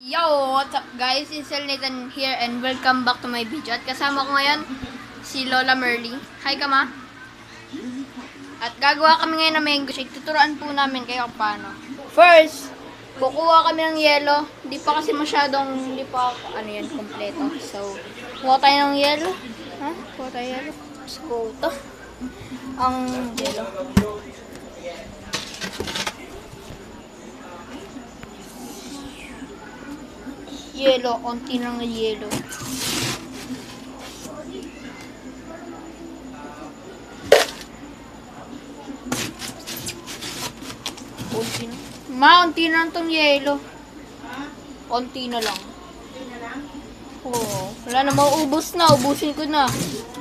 Yo! What's up guys? It's Nathan here and welcome back to my video. At kasama ko ngayon si Lola Merly. Hi ka ma! At gagawa kami ngayon ng mango shake. Tuturuan po namin kayo kung paano. First, kukuha kami ng yelo. Hindi pa kasi masyadong, hindi pa kompleto. So, kuha tayo ng yelo. Kuha tayo yelo. Tapos kuha ito. Ang yelo. Yelo, konti lang na yelo. Konti na. Konti na lang tong yelo. Konti na lang. Oo. Wala na, mauubos na. Ubusin ko na.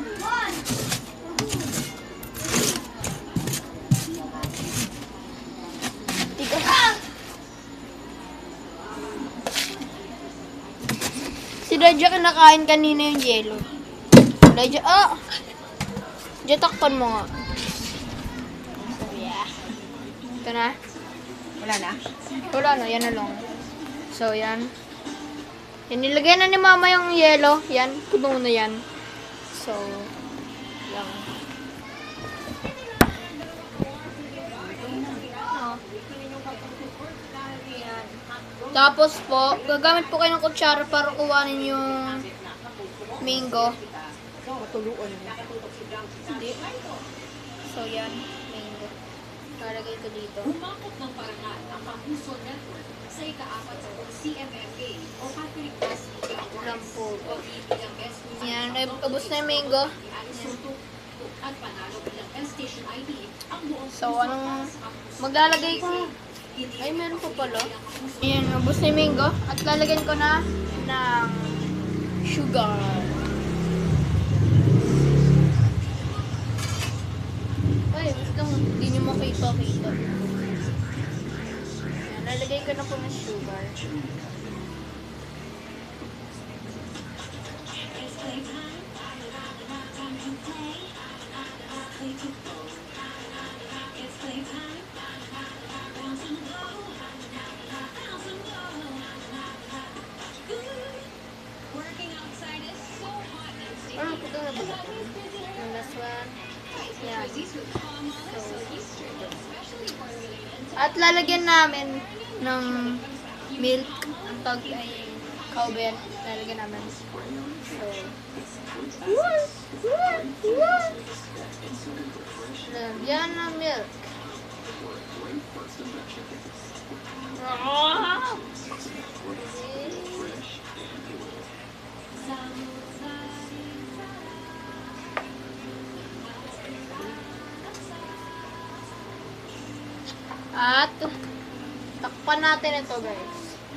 Si Radja kinakain kanina yung yelo. Radja, Radja, takpan mo nga. So, yeah. Ito na. Wala na? Wala na, yan na lang. So, yan. Yan, nilagay na ni mama yung yelo. Yan, puno na yan. So, yan. Tapos po, gagamit po kayo ng kutsara para kuhanin yung mango. Matuluan. Hindi. So, yan. Mango. Lalagay ko dito. Umakot ng parangal ang Kapuso Network sa ika-4 sa CMFA o Catholic Mass Lampo. o bilang Best Music Yan, ubos na yung mango. at panalo bilang Best Station ID ang buong So, anong maglalagay ko? Ay, meron po pala. Ayan, ubos na yung mango. At lalagyan ko na ng sugar. Ay, gusto mo, hindi nyo makita. Ayan, lalagay ko na po ng sugar. Ano ko ito na ba? Yung last one. Yan. At lalagyan namin ng milk. Ang tawag ay cowbell. Lalagyan namin. So, lalagyan ng milk. At takpan natin ito, guys.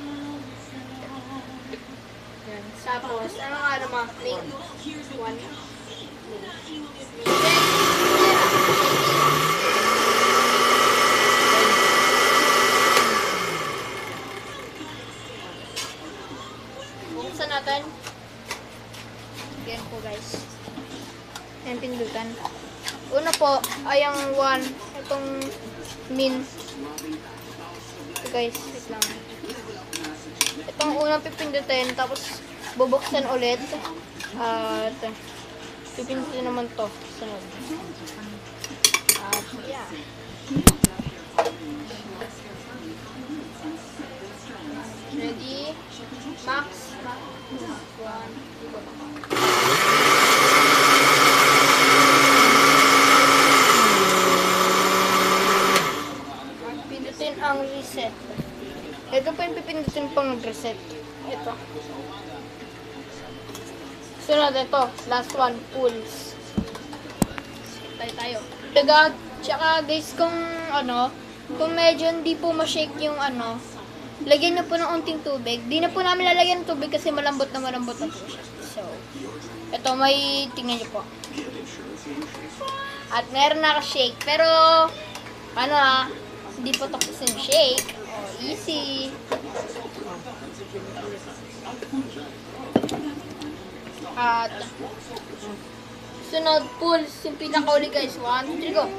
Yan. Tapos, ano mga link? One. Buksan natin. Yan po, guys. Yan, pindutan. Una po ay ang one. Itong min. So guys, wait lang. Itong unang pipindutin, tapos bubuksan ulit. At pipindutin naman to. Sunod. At yeah. Ready? Max. One. Pindutin ang reset. Ito po yung pipindutin pang reset. Ito. Sunod ito. Last one. Pulse. Tayo. Tsaka guys, kung medyo hindi po ma-shake yung lagyan na po ng unting tubig. Di na po namin lalagyan ng tubig kasi malambot na po siya. So, ito may, tingnan nyo po. At meron na shake. Pero, hindi po tapos yung shake. Oh, easy. At, sunod, pulse. Yung pinakauli guys. 1, 2, 3, go.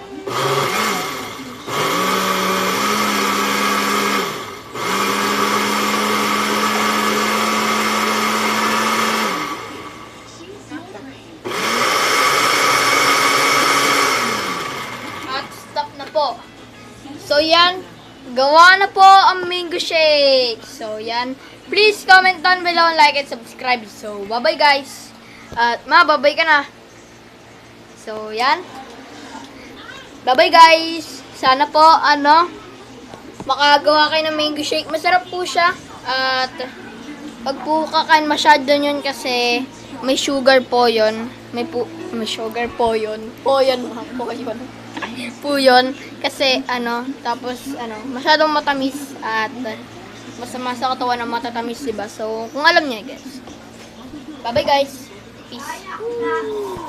gawa na po ang mango shake. So, yan. Please comment down below, like and subscribe. So, bye-bye guys. At bye-bye ka na. So, yan. Bye-bye guys. Sana po, makagawa kayo ng mango shake. Masarap po siya. At, pag po kakain masyado yun kasi may sugar po yun. May sugar po yun. Po yun. Po yun. Kasi, tapos, masyadong matamis at masama sa katawan ng matatamis, diba? So, kung alam niya, guys. Bye-bye, guys. Peace.